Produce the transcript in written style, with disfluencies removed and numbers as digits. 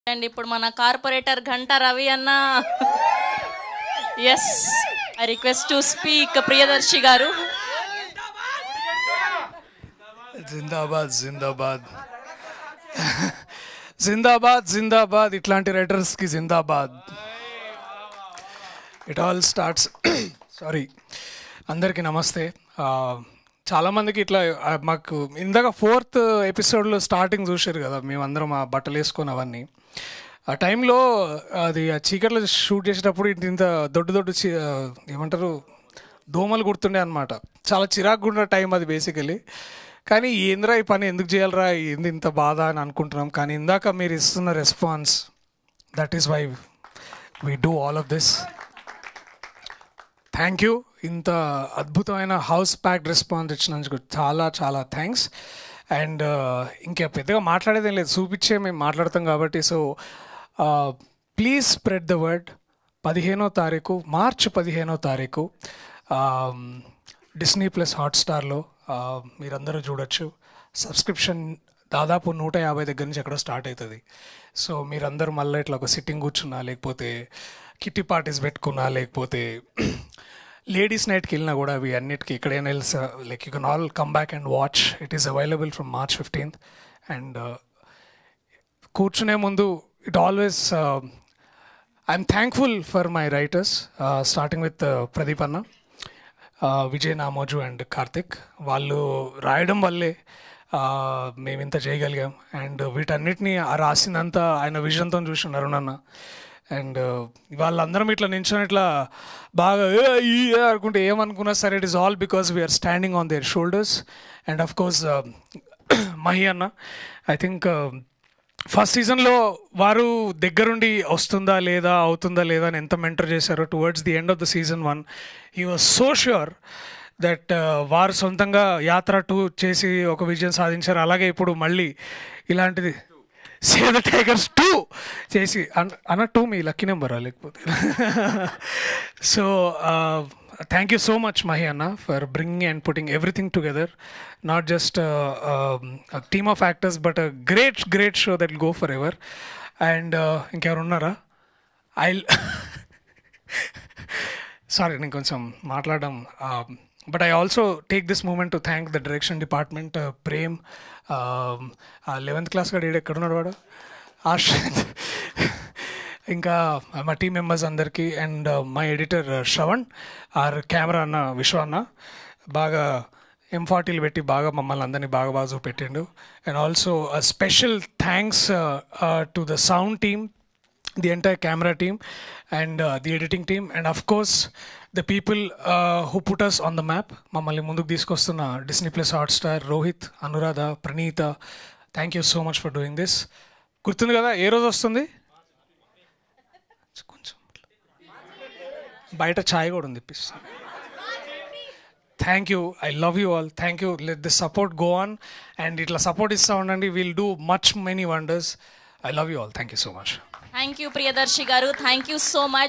And ఇప్పుడు మన corporator Ghanta Ravi అన్న. Yes, I request to speak Priyadarshi garu. జిందాబాద్ జిందాబాద్ జిందాబాద్ జిందాబాద్. ఇట్లాంటి రైటర్స్కి జిందాబాద్. ఇట్ ఆల్ స్టార్ట్స్ సారీ, అందరికీ నమస్తే. చాలామందికి ఇట్లా మాకు ఇందాక 4th ఎపిసోడ్లో స్టార్టింగ్ చూసారు కదా, మేమందరం ఆ బట్టలు వేసుకొని అవన్నీ. ఆ టైంలో అది ఆ చీకట్లో షూట్ చేసేటప్పుడు ఇంత దొడ్డు ఏమంటారు దోమలు గుర్తుండే అనమాట. చాలా చిరాకుగా ఉన్న టైం అది బేసికలీ. కానీ ఏంద్రా ఈ పని ఎందుకు చేయాలరా, ఏంది ఇంత బాధ అని అనుకుంటున్నాం. కానీ ఇందాక మీరు ఇస్తున్న response, that is why we do all of this. Thank you. ఇంత అద్భుతమైన హౌస్ ప్యాక్డ్ రెస్పాన్స్ ఇచ్చినందుకు చాలా చాలా థ్యాంక్స్. అండ్ ఇంకా పెద్దగా మాట్లాడేదేం లేదు, చూపించే మేము మాట్లాడతాం కాబట్టి. So please spread the word. 15వ తారీఖు, మార్చి 15వ తారీఖు డిస్నీ ప్లస్ హాట్స్టార్లో మీరందరూ చూడొచ్చు. సబ్స్క్రిప్షన్ దాదాపు 150 దగ్గర నుంచి ఎక్కడో స్టార్ట్ అవుతుంది. సో మీరందరూ మళ్ళీ ఇట్లా ఒక సిట్టింగ్ కూర్చున్నా, లేకపోతే కిట్టి పార్టీస్ పెట్టుకున్నా, లేకపోతే లేడీస్ నైట్కి వెళ్ళినా కూడా అవి అన్నిటికీ ఎక్కడైనా వెళ్ళి like you can all come back and watch. It is available from March 15th. And కూర్చునే ముందు it always I'm thankful for my writers, starting with Pradeep అన్న, విజయ్ నామోజు అండ్ కార్తిక్. వాళ్ళు రాయడం వల్లే మేము ఇంత చేయగలిగాం. అండ్ వీటన్నిటిని రాసిందంతా ఆయన విజన్తో చూసిన అరుణ్ అన్న. అండ్ వాళ్ళందరం ఇట్లా నించొని ఇట్లా బాగా అనుకుంటే ఏమనుకున్నా సరే, it is all because we are standing on their shoulders. And of course Mahi అన్న, ఐ థింక్ ఫస్ట్ సీజన్లో వారు దగ్గరుండి వస్తుందా లేదా అవుతుందా లేదా అని ఎంత మెంటర్ చేశారో. Towards the end of the season 1 he was so sure that వారు సొంతంగా యాత్ర 2 చేసి ఒక విజయం సాధించారు. అలాగే ఇప్పుడు మళ్ళీ ఇలాంటిది సేవ్ ద టైగర్స్ 2 చేసి అన్న 2 మీ లక్కీ నెంబరా లేకపోతే. So thank you so much Mahi అన్న for bringing and putting everything together. Not just team of actors but great show that will go for ever. And ఇంకెవరు ఉన్నారా? సారీ నేను కొంచెం మాట్లాడడం, but I also take this moment to thank the direction department. Prem, 11th class గడు ఎక్కడున్నాడు వాడు, ఆశ్రత్, ఇంకా మా టీం మెంబర్స్ అందరికీ. And my editor Shravan, our camera అన్న విశ్వ అన్న బాగా M40 పెట్టి బాగా మమ్మల్ని అందరినీ బాగా చూపెట్టిండు. And also special thanks to the sound team, the entire camera team and the editing team, and of course the people who put us on the map. Mammalni munduku తీసుకొస్తున్న Disney Plus Hotstar, Rohit, Anuradha, Praneetha, thank you so much for doing this. గుర్తుంది కదా ఏ రోజు వస్తుంది? కొంచెం బయట ఛాయ్ కూడా ఉంది ఇప్పిస్తాను. Thank you, I love you all. Thank you. Let this support go on and ఇట్లా సపోర్ట్ ఇస్తూ ఉండండి. Will do much many wonders. I love you all. Thank you so much. Thank you Priyadarshi garu, thank you so much.